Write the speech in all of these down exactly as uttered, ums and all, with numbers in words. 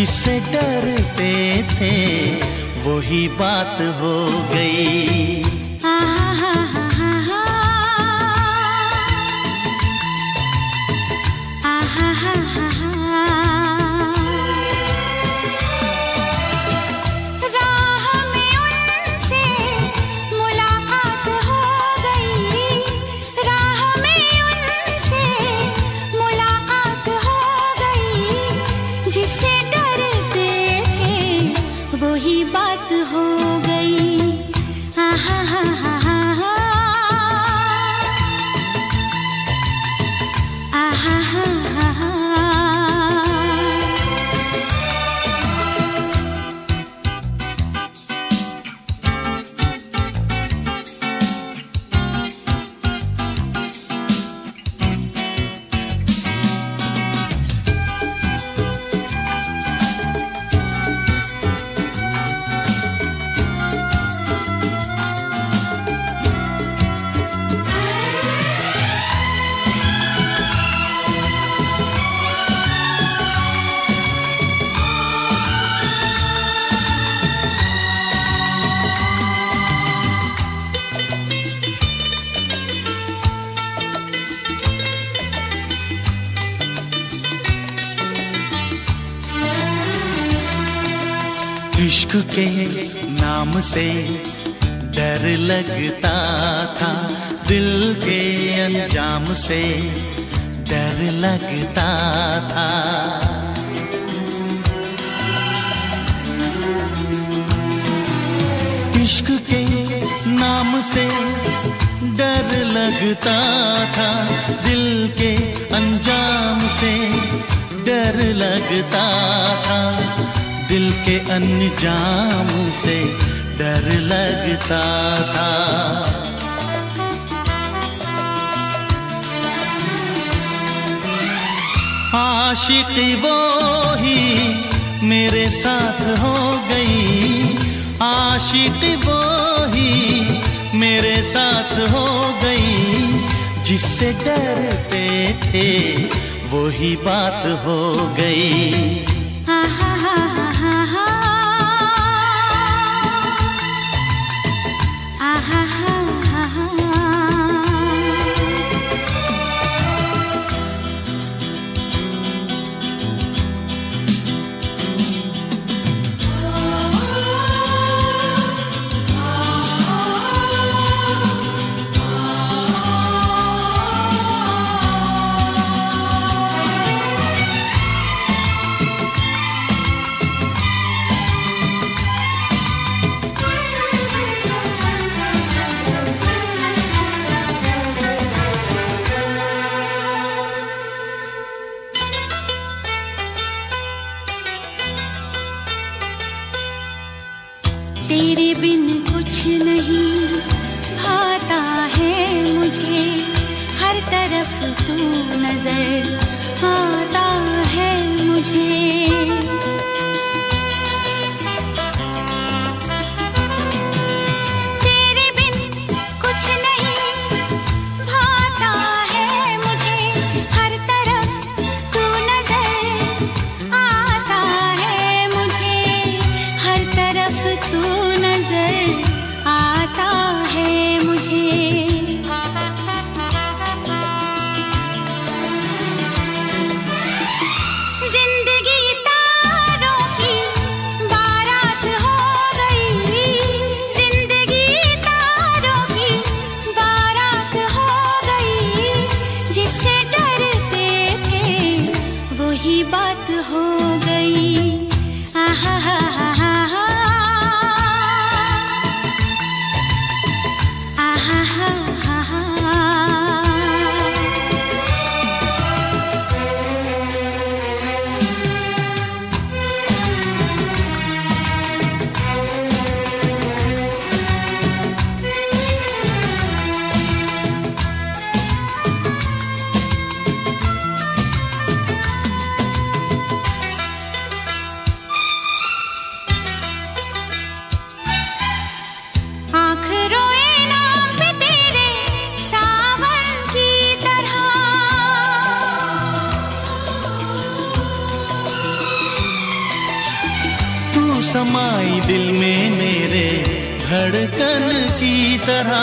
जिससे डरते थे वही बात हो गई। इश्क के नाम से डर लगता था, दिल के अंजाम से डर लगता था। इश्क के नाम से डर लगता था, दिल के अंजाम से डर लगता था, दिल के अंजाम से डर लगता था। आशिकी वो ही मेरे साथ हो गई, आशिकी वो ही मेरे साथ हो गई, जिससे डरते थे वही बात हो गई। तेरे बिन कुछ नहीं भाता है मुझे, हर तरफ तू नजर आता है मुझे। तेरे बिन कुछ नहीं भाता है मुझे, हर तरफ तू नजर आता है मुझे, हर तरफ तू नजर आता है मुझे। समाई दिल में मेरे धड़कन की तरह।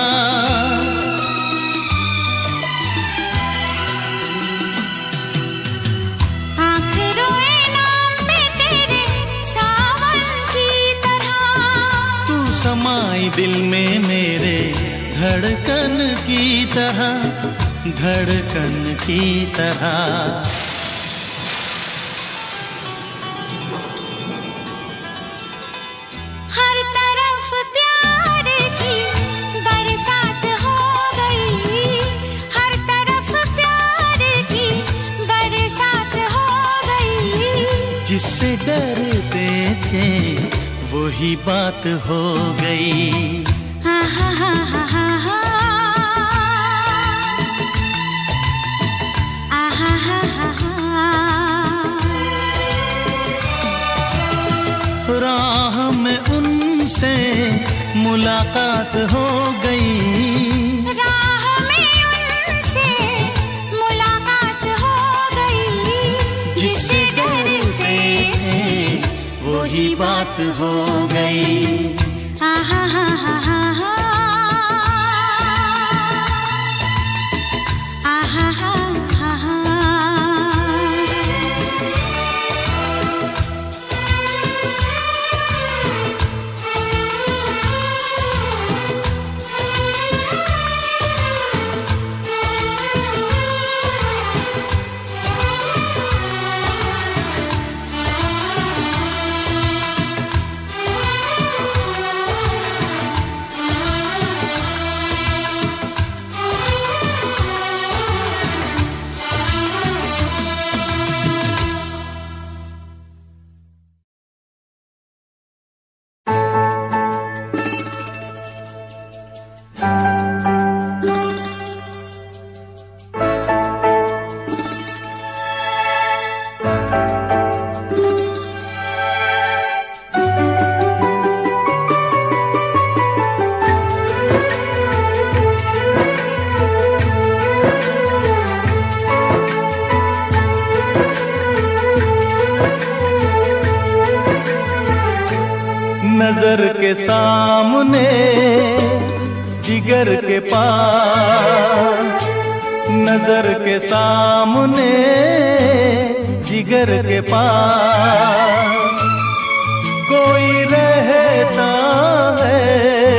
आँख रोए नाम पे तेरे सावन की तरह। तू समाई दिल में मेरे धड़कन की तरह, धड़कन की तरह। हर तरफ प्यार की बरसात हो गई, हर तरफ प्यार की बरसात हो गई। जिससे डरते थे वही बात हो गई। आहा हा हा हा हा, आहा हा हा हा। राह में उनसे मुलाकात हो गई, राह में उनसे मुलाकात हो गई। जिससे डरते थे वही बात हो गई। आहा हा हा हा हा, आहा हा हा हा। नजर के सामने जिगर के पास, नजर के सामने जिगर के पास कोई रहता है,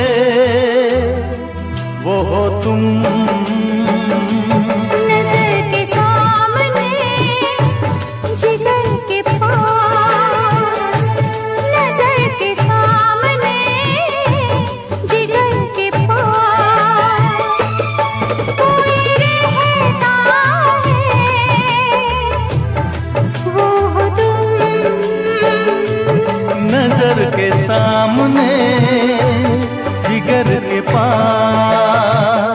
वो हो तुम। नजर के सामने जिगर के पास, नजर के सामने जिगर के पास कोई रहता है, वो हो तुम। नजर के सामने जिगर के पास।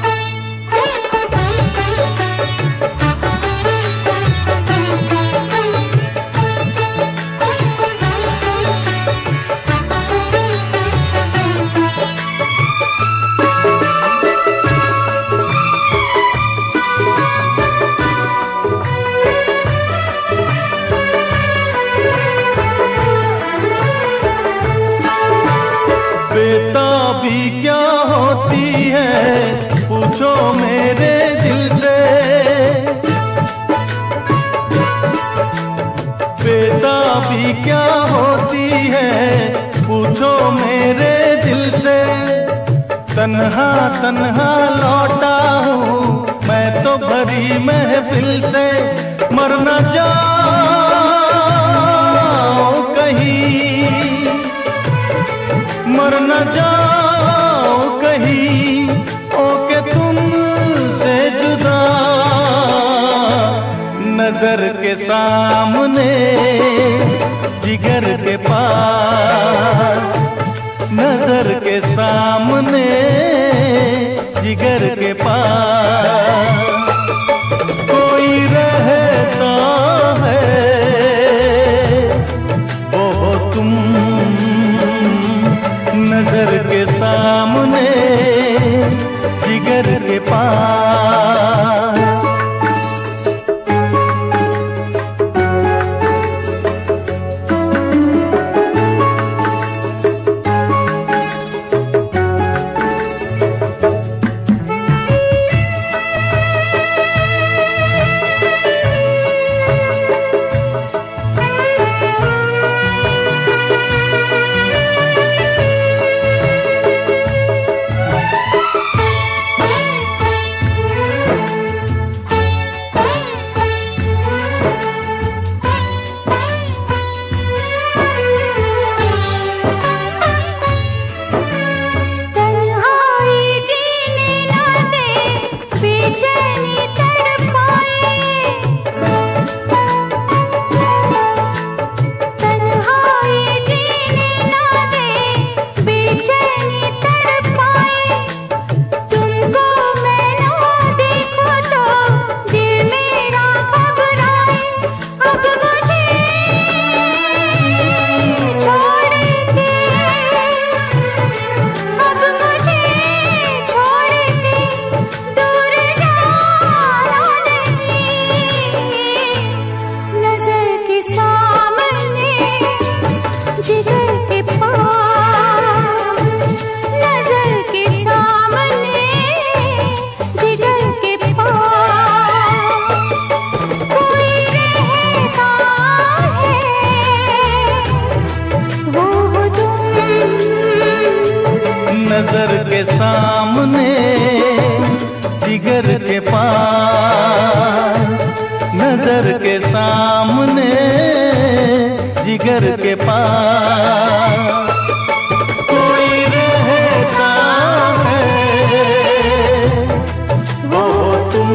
बेताबी क्या होती है पूछो मेरे दिल से, बेताबी क्या होती है पूछो मेरे दिल से। तन्हा तन्हा लौटा हूँ मैं तो भरी महफिल से, मर न जाओ कहीं, मर न जाओ कहीं ओके तुमसे जुदा। नजर के सामने जिगर के पास, नजर के सामने जिगर के पास कोई रहता है, वो हो तुम। नजर के सामने जिगर के पास। नजर के सामने जिगर के पास, नजर के सामने जिगर के पास कोई रहता है वो तुम।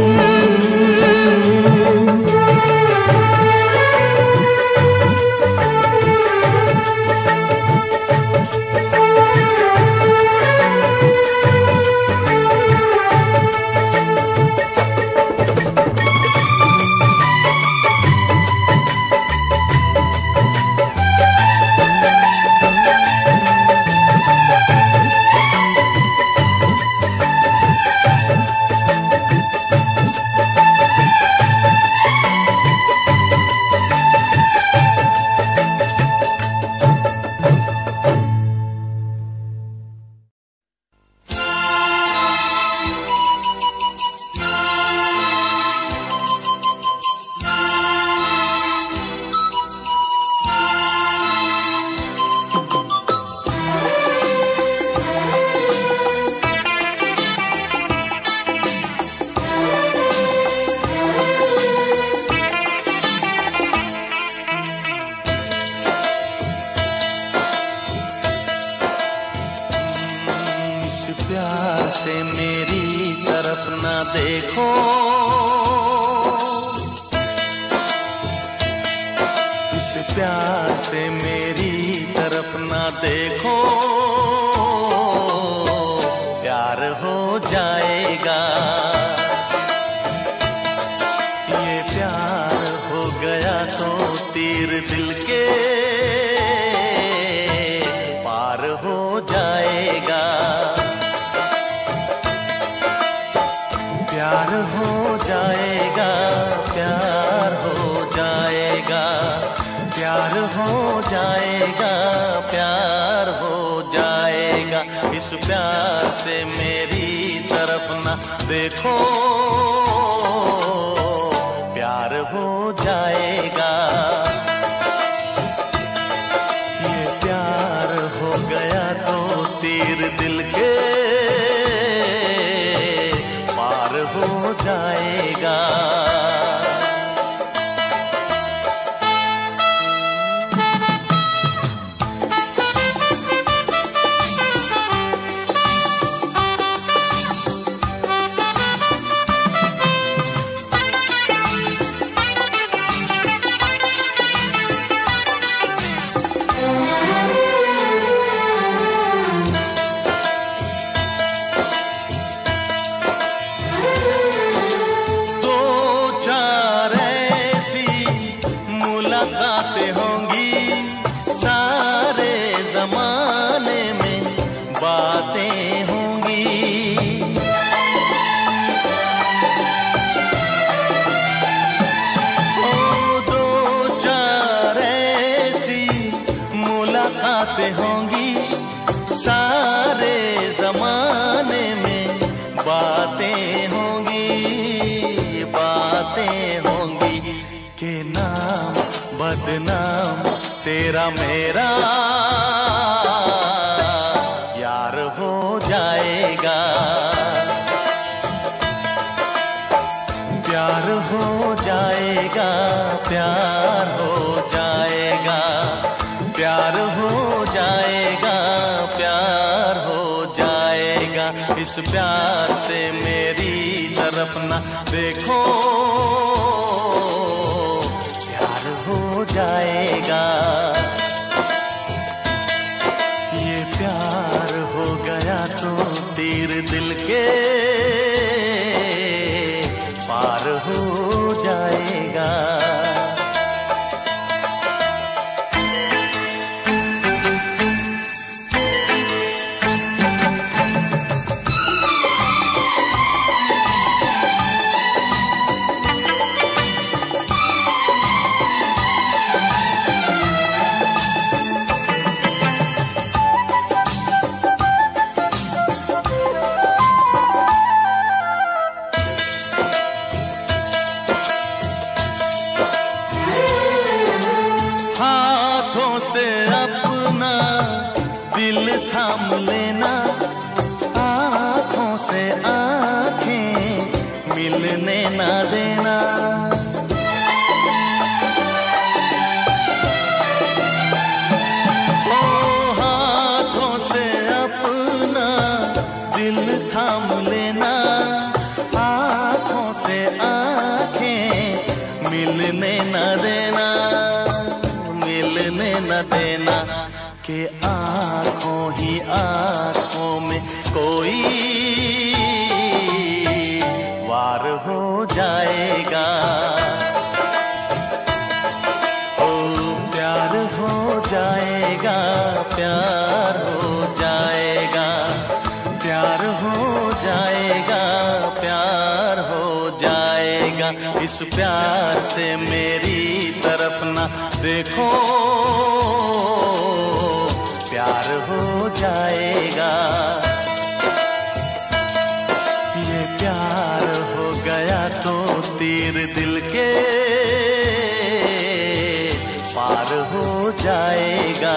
तेरा मेरा यार हो जाएगा, प्यार हो जाएगा, प्यार हो जाएगा, प्यार हो जाएगा, प्यार हो जाएगा। इस प्यार से मेरी तरफ ना देखो, प्यार हो जाएगा। ये प्यार हो गया तो तीर दिल के पार हो जाएगा। मिलने ना देना। ओ हाथों से अपना दिल थाम लेना, आँखों से आँखें मिलने न देना, मिलने न देना कि आँखों ही आँखों में कोई वार हो जाएगा। ओ प्यार हो जाएगा, प्यार हो जाएगा, प्यार हो जाएगा, प्यार हो जाएगा। इस प्यार से मेरी तरफ ना देखो, प्यार हो जाएगा। ये प्यार हो गया तो तीर दिल के पार हो जाएगा।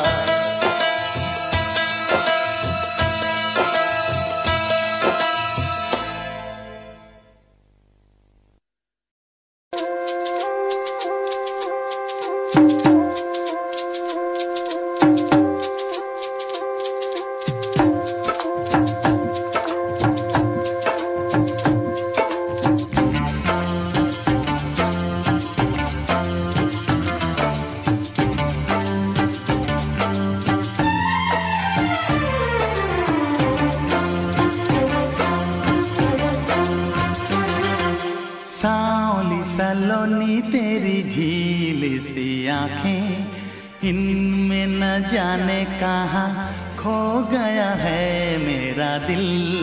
सांवली सलोनी तेरी झील सी आंखें, इनमें न जाने कहाँ खो गया है मेरा दिल।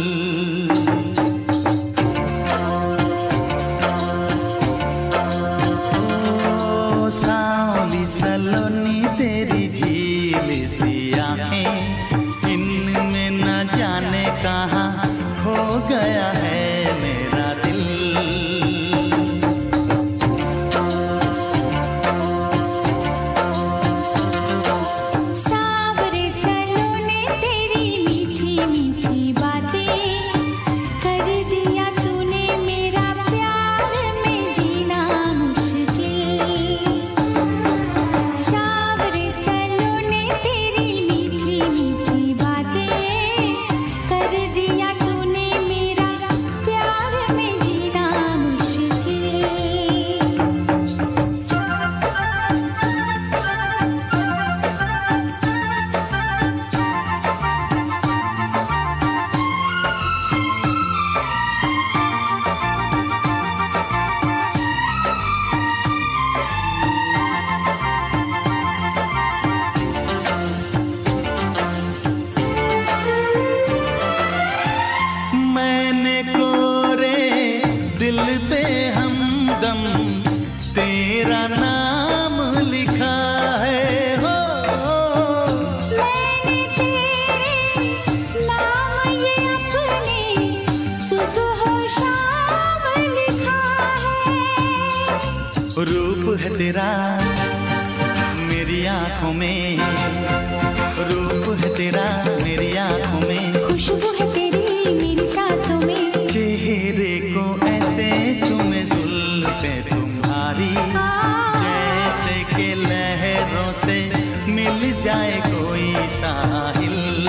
ओ सांवली सलोनी तेरी झील सी आंखें, इनमें न जाने कहाँ खो गया है मेरा दिल। तेरा मेरी आँखों में, रूप है तेरा मेरी आँखों में, खुशबू है तेरी मेरी सांसों में, चेहरे को ऐसे चूमे जुल्फे तुम्हारी, जैसे कि लहरों से मिल जाए कोई साहिल।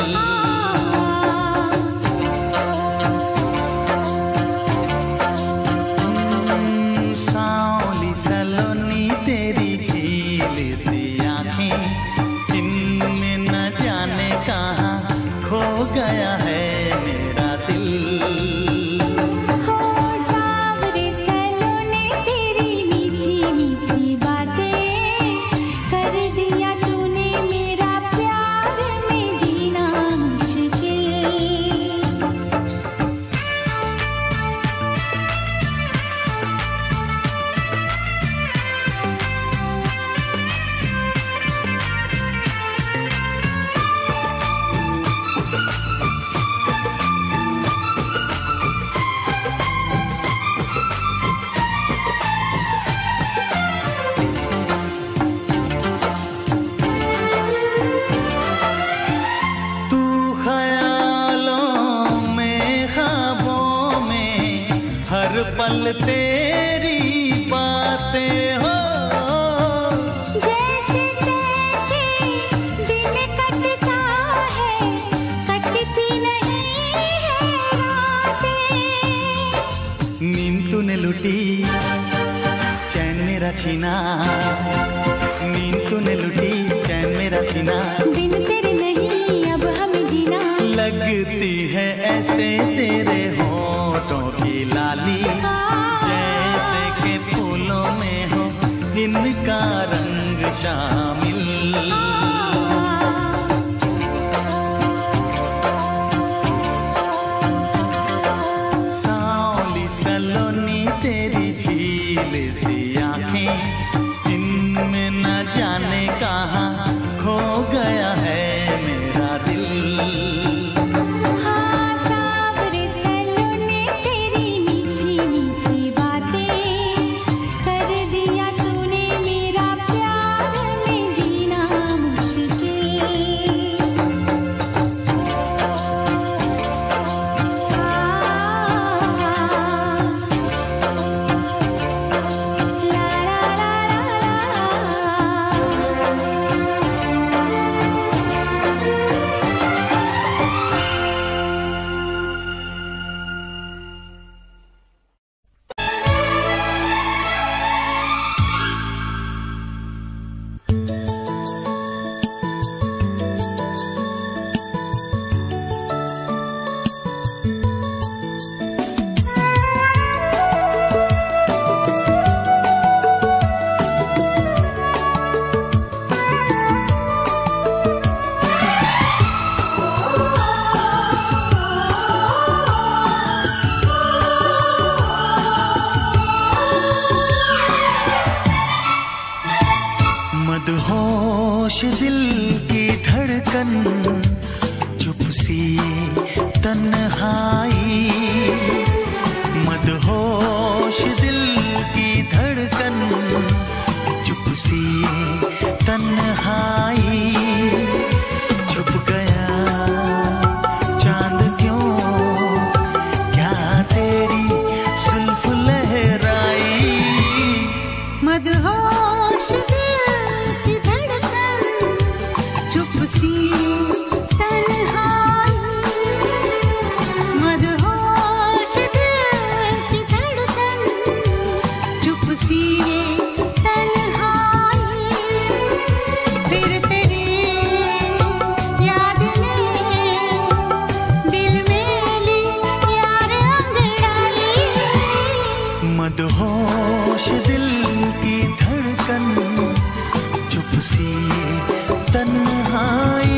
तेरी झील सी आँखें, इनमें न जाने कहाँ खो गया है मेरा दिल। हो सांवरे सलोने तेरी पल तेरी बातें हो, जैसे तैसे दिन कटता है, कटती नहीं है रातें। नींद तूने लुटी, चैन मेरा छीना, नींद तूने लुटी, चैन मेरा छीना। बिन तेरे नहीं अब हमें जीना, लगती है ऐसे तेरे होठों की लाली, जैसे के फूलों में हो इनका रंग शामिल। सांवली सलोनी तेरी झील सी आंखें, इनमें न जाने कहाँ खो गया है मेरा दिल। हाँ सावरे सलोने तेरी मीठी मीठी बातें, कर दिया तूने मेरा प्यार में जीना मुश्किल। ला ला मदहोश दिल की धड़कन, चुप सी तन्हाई, मदहोश दिल की धड़कन, चुप सी तन्हाई। छुप गया चांद क्यों, क्या तेरी जुल्फ लहराई। मदहोश दिल की धड़कन, चुप सी तन्हाई, मदहोश दिल की धड़कन, चुप सी तन्हाई। फिर तेरी याद ने दिल में ली यार अंगड़ाई। मदहोश दिल की धड़कन, चुप सी तन्हाई।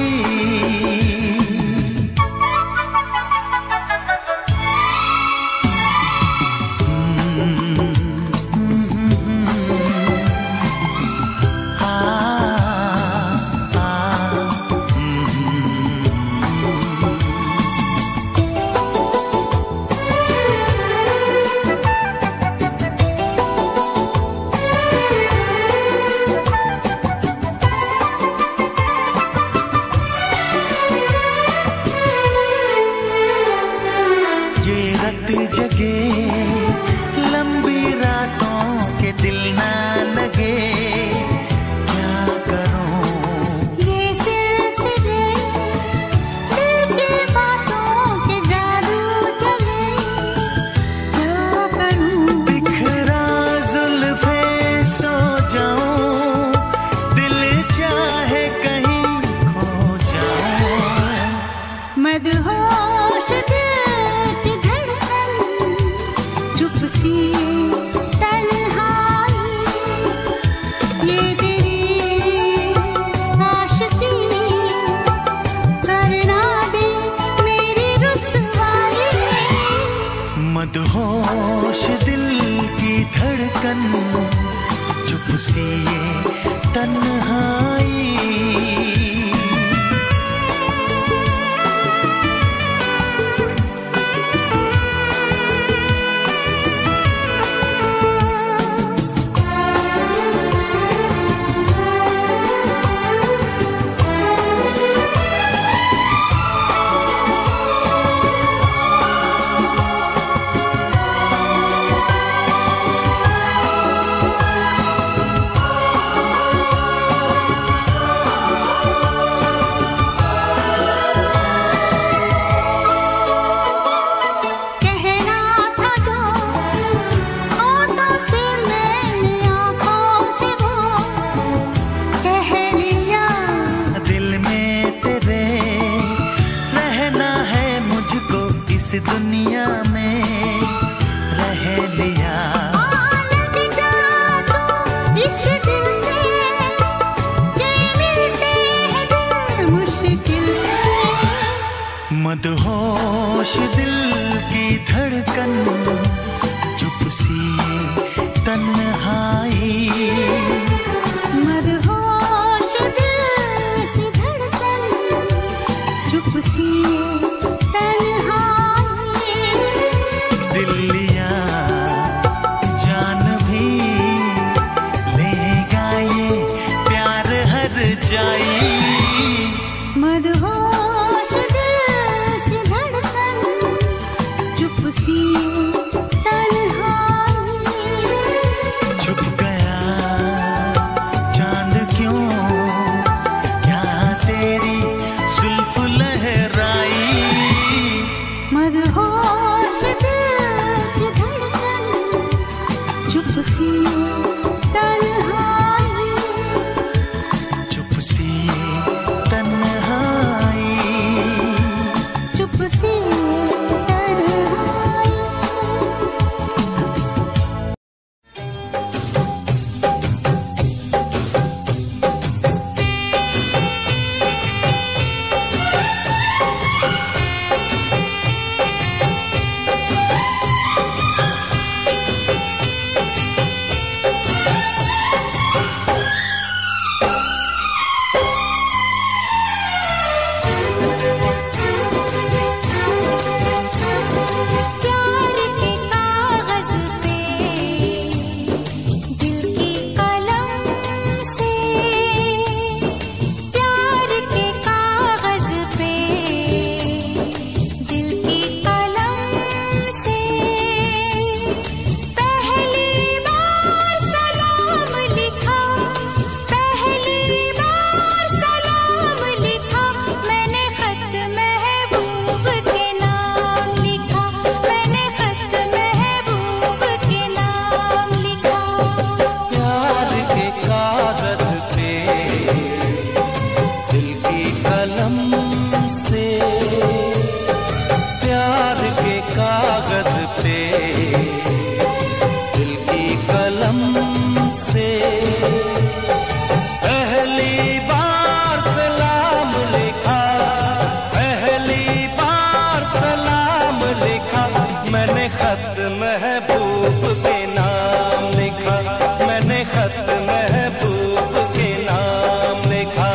जगे लंबी रातों के दिल ना लगे, क्या करूं ये सिलसिले दिल की बातों के जादू चले, क्या करूं। बिखरा जुल्फे सो जाऊं, दिल चाहे कहीं खो जाऊं। मदहोश दिल की धड़कन, चुप सी तन्हाई। ये तेरी आशिकी करना दे मेरी रुसवाई। मदहोश दिल की धड़कन, चुप सी तन्हाई। दिल की धड़कन, चुप सी तन्हाई। मदहोश दिल की धड़कन, चुप सी तन्हाई। दिल लिया जान भी लेगा ये प्यार हर जाई। मदहोश दिल की धड़कन, चुप सी तन्हाई। छुप गया चांद क्यों, क्या तेरी जुल्फ लहराई। मदहोश दिल की धड़कन, चुप सी तन्हाई। चुप सी तन्हाई। चुप सी तन्हाई। प्यार के कागज पे दिल की कलम से, प्यार के कागज पे दिल की कलम से। पहली बार सलाम लिखा, पहली बार सलाम लिखा। मैंने खत महबूब के नाम लिखा, मैंने खत महबूब के नाम लिखा। प्यार के कागज पे दिल की कलम से, प्यार के कागज पे दिल की कलम से। पहली बार सलाम लिखा, पहली बार सलाम लिखा। मैंने खत महबूब के नाम लिखा, मैंने खत महबूब के नाम लिखा।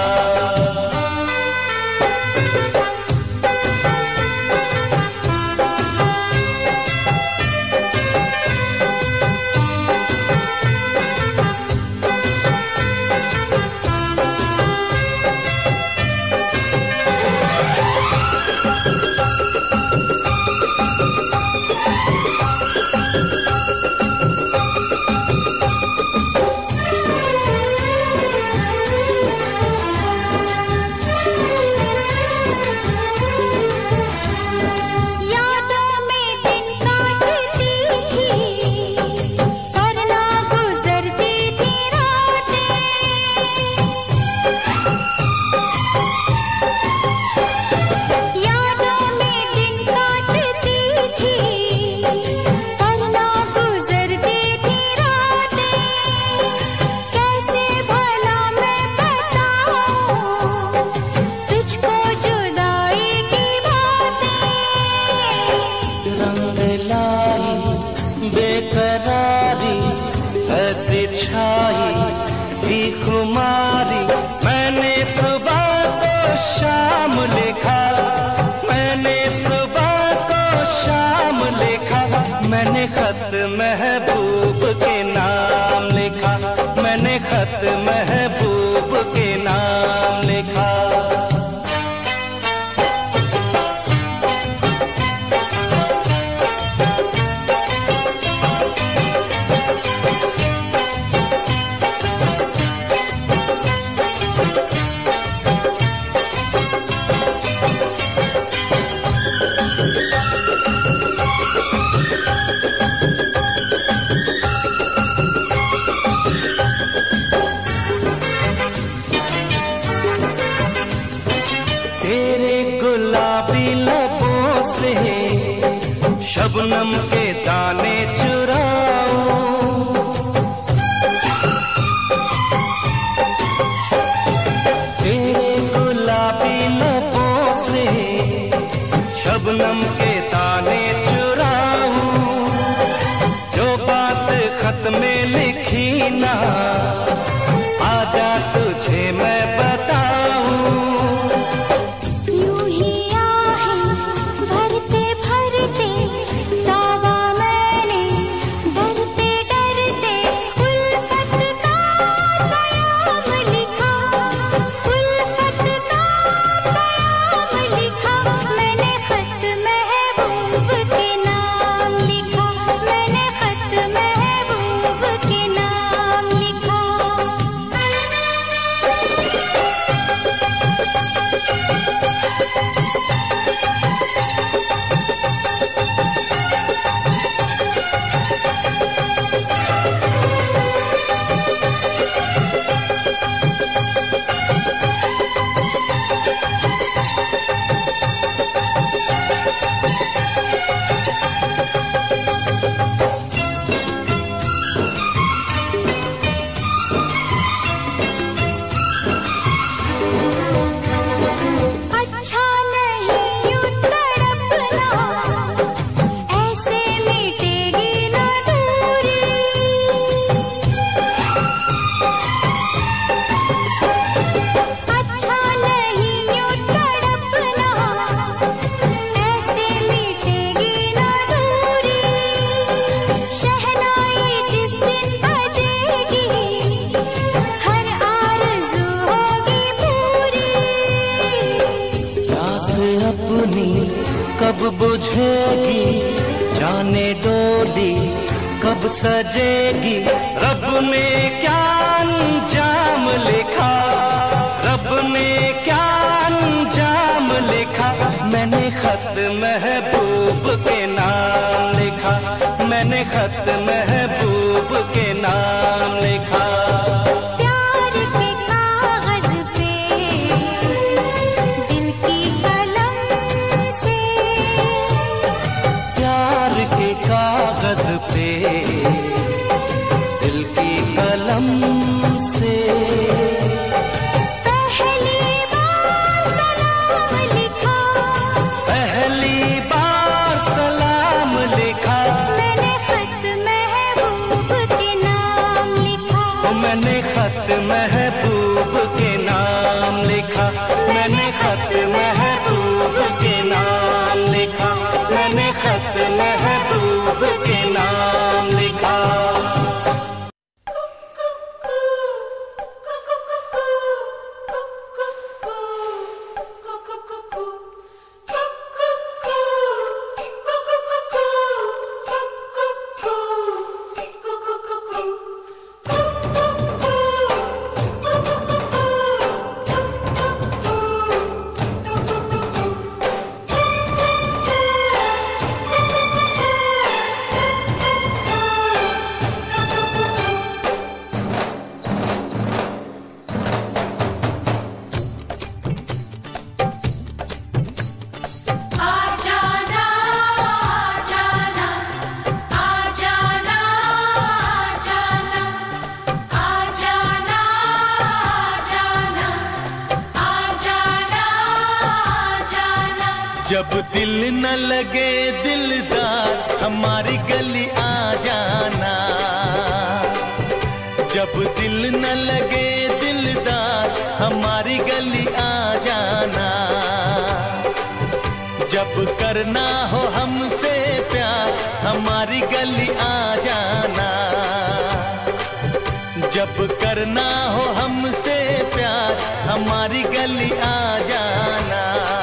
यादों में दिन काटती थी, पर ना गुजरती थी रातें। यादों में दिन काटती थी, पर ना गुजरती थी रातें। कैसे भला मैं बताऊं तुझको जुदाई की बातें। रंग लाई बेकरारी ऐसी छाई थी खुमारी। मैंने सुबह को शाम लिखा, मैंने सुबह को शाम लिखा। मैंने खत महबूब के नाम लिखा, मैंने खत महबूब के नाम लिखा। तेरे गुलाबी लबों से शबनम के दाने चुराऊं। तेरे गुलाबी लबों से शबनम के दाने में लिखी ना, आजा तुझे मैं बताऊं। यूं ही आहें भरते भरते दावा मैंने डरते डरते उल्फत का बयाम लिखा, उल्फत का बयाम लिखा। मैंने खत महबूब के नाम लिखा, मैंने खत महबूब के नाम लिखा। अच्छा नहीं यूं तड़पना, ऐसे मिटेगी ना दूरी। अच्छा नहीं यूं तड़पना, ऐसे मिटेगी ना दूरी। शहनाई जिस दिन बजेगी, हर आरज़ू होगी पूरी। प्यास अपनी कब बुझेगी, जाने डोली कब सजेगी। रब ने क्या अंजाम लिखा, रब ने क्या अंजाम लिखा। मैंने खत महबूब के नाम लिखा, मैंने खत महबूब के नाम लिखा। प्यार के कागज पे दिल की कलम से, प्यार के कागज पे दिल की कलम से पहली बार सलाम लिखा, पहली बार सलाम लिखा। मैंने खत महबूब के नाम लिखा, मैंने खत महबूब के नाम लिखा, मैंने खत महबूब के नाम लिखा, मैंने खत महबूब के नाम लिखा। जब दिल न लगे दिलदार हमारी गली आ जाना, जब दिल न लगे दिलदार हमारी गली आ जाना। जब करना हो हमसे प्यार हमारी गली आ जाना, जब करना हो हमसे प्यार हमारी गली आ जाना।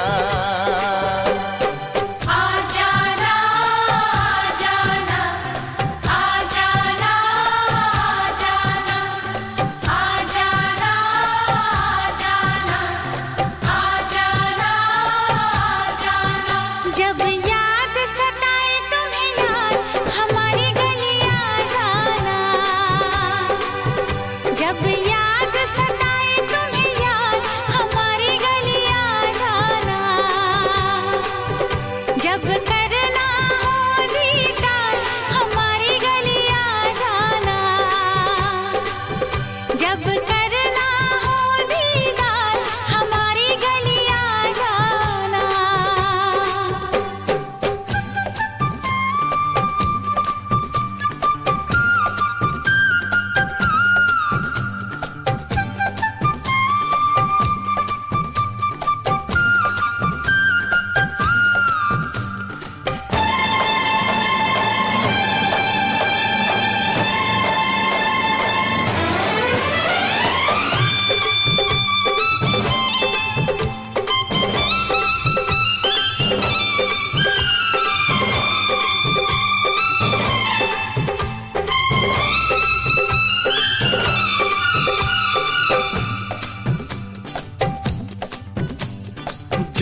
जब याद सताए तुम्हें यार हमारी गली आ जाना, जब याद सताए तुम्हें यार हमारी गली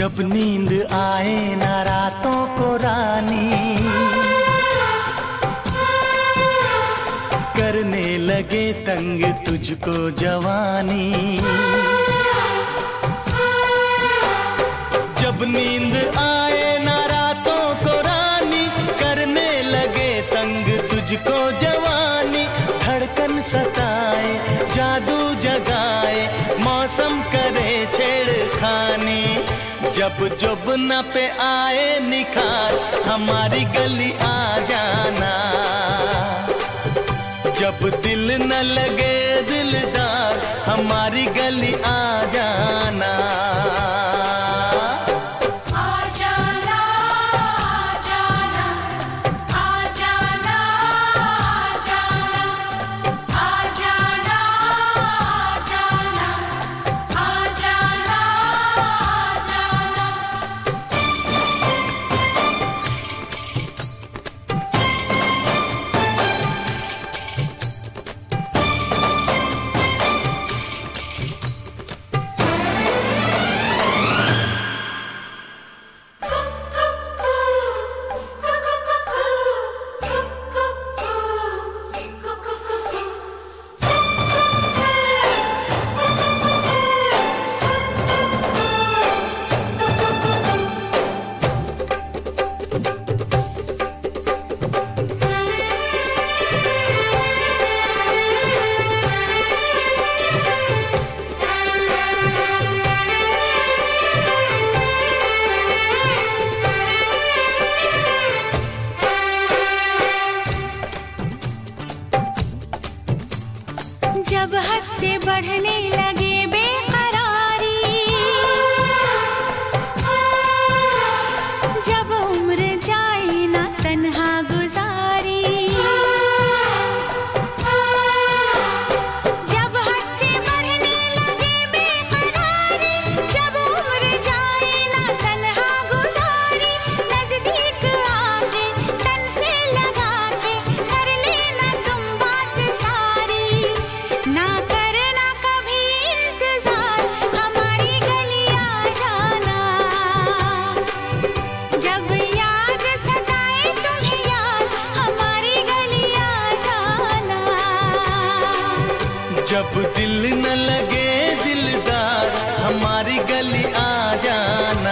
जब नींद आए ना रातों को रानी, करने लगे तंग तुझको जवानी। जब नींद आए ना रातों को रानी, करने लगे तंग तुझको जवानी। धड़कन सताए जादू जगाए, मौसम करे छेड़खानी। जब जुबना पे आए निखार, हमारी गली आ जाना। जब दिल न लगे दिलदार, हमारी गली आ जाना। जब हद से बढ़ने लगे बेकरारी, जब उम्र जाए ना तन्हा गुजारी। जब हद से बढ़ने लगे बेकरारी, जब उम्र जाए ना तन्हा गुजारी। नजदीक आके तन से लगा के कर लेना तुम बात सारी। ना करना कभी इंतजार, हमारी गली आ जाना। जब याद सताए तुम्हें यार, हमारी गली आ जाना। जब दिल न लगे दिलदार, हमारी गली आ जाना।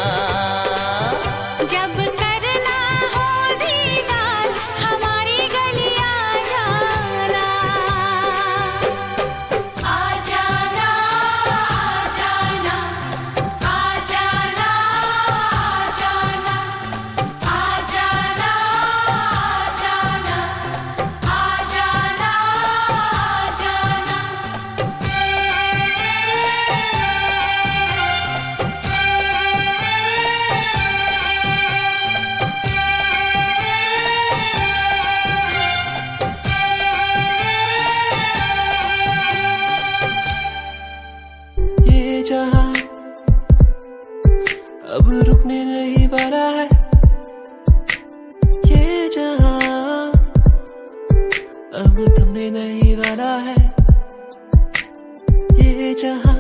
जब करना हो दीदार, हमारी गली आ जाना। आ जाना, आ जाना, आ जाना, आ जाना, आ जाना, आ जाना, आ जाना, आ जाना। ये जहां अब रुकने नहीं वाला है। ये जहां अब थमने नहीं वाला है। ये जहां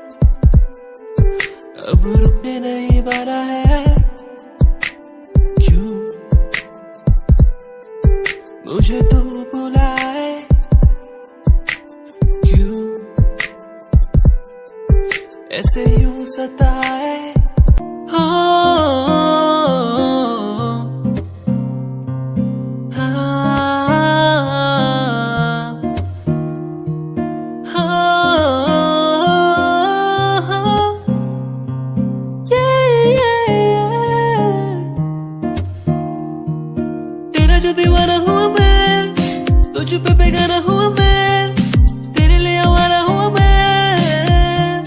अब रुकने नहीं वाला है। क्यों मुझे तू बुलाए, क्यों ऐसे यूं सताए। हो तेरा जो दीवाना हुआ मैं, तुझ पे बेगाना हुआ मैं, तेरे लिए आवारा हुआ मैं।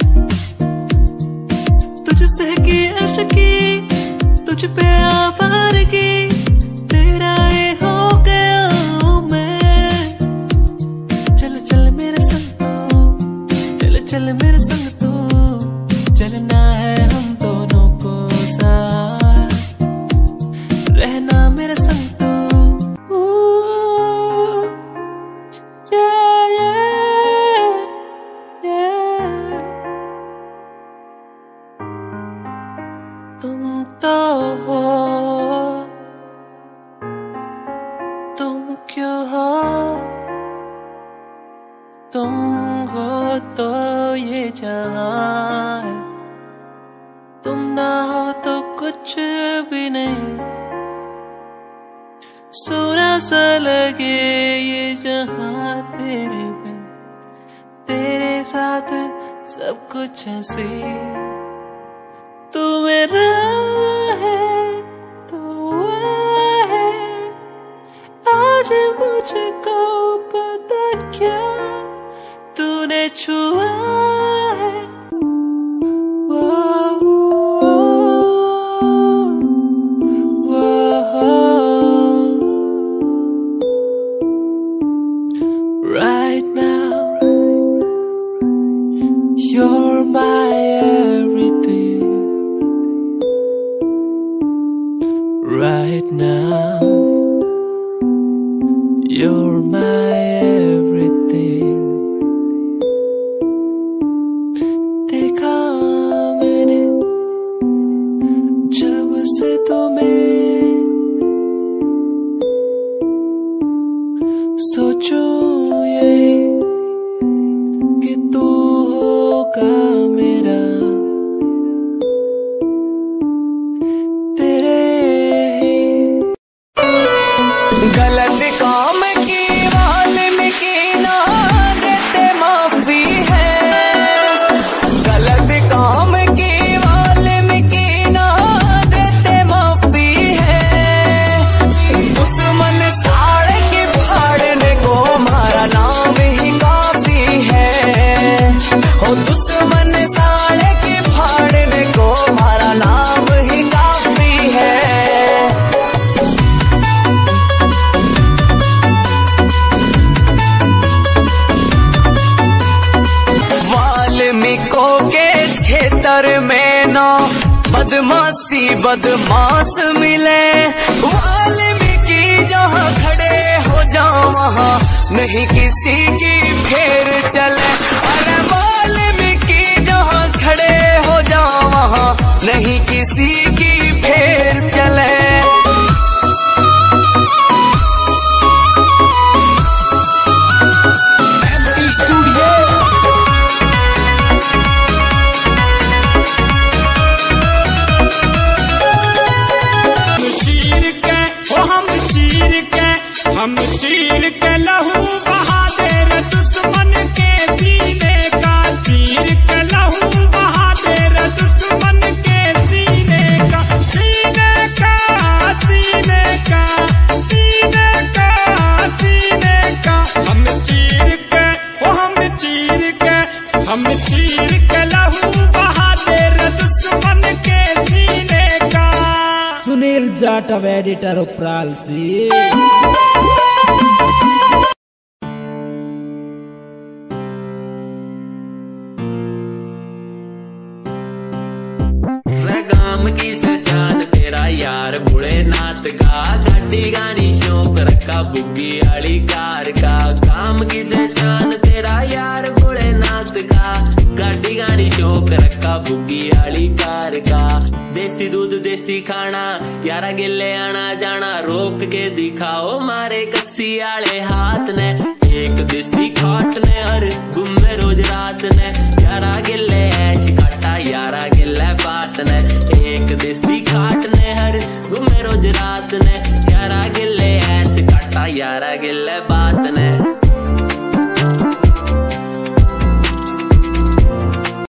तुझसे की आशिकी, तुझ पे आवारगी, तेरा ये हो गया हूँ मैं। चल चल मेरे संग तू, चल चल मेरे संग तू, चलना है हम दोनों को साथ, रहना मेरे संग तू। Yeah, yeah, yeah. तुम हो तो ये जहां है, तुम ना हो तो कुछ भी नहीं। सोना सा लगे ये जहां तेरे बिन, तेरे साथ सब कुछ ऐसे। तू मेरा है तो है, आज मुझको पता क्या तूने छुआ है। वो, वो, right now you're my everything. Right now you're my everything. देखा मैंने जब से तुम्हें, सोचूं ये कि तू होगा मेरा। तेरे गलत काम की वाल्मीकि ना देते माफी है, गलत काम की वाल्मीकि ना देते माफी है। दुश्मन साड़ के फाड़ने को हमारा नाम ही काफी है। ओ दुश्मन साड़ के फाड़ने को हमारा नाम ही काफी है। वाल्मीकि के क्षेत्र में ना बदमाशी बदमाश मिले। वाल्मीकि जहाँ खड़े हो जाओ वहाँ नहीं किसी की फेर चले। अरे वाल्मीकि जहाँ खड़े हो जाओ वहाँ नहीं किसी की फेर चले। हम चीर के लहू बहा दे रे दुश्मन के सीने का, चीर के लहू बहा दे रे दुश्मन के सीने का। सीने का सीने का सीने का सीने का हम चीर के, वो हम चीर के, हम चीर के लहू बहा दे रे दुश्मन के सीने का। सुनील जाटव एडिटर उपराल से गाम की शान तेरा यार बुढ़े नाथ का, गाड़ी गानी शौक रखा बुग्गी आली कार का। गाम की शान तेरा यार बुढ़े नाथ का, गाड़ी गानी शौक रखा बुग्गी आली कार का। देसी दूध देसी खाना यारा गिले आना जाना, रोक के दिखाओ मारे कस्सी आले हाथ ने। एक देसी खाट ने हर घूमे रोज रात ने, यारा गिले ऐश काटा यारा गिले बात ने। एक देसी खाट ने हर घूमे रोज रात ने, यारा गिले ऐश काटा यारा गिले बात।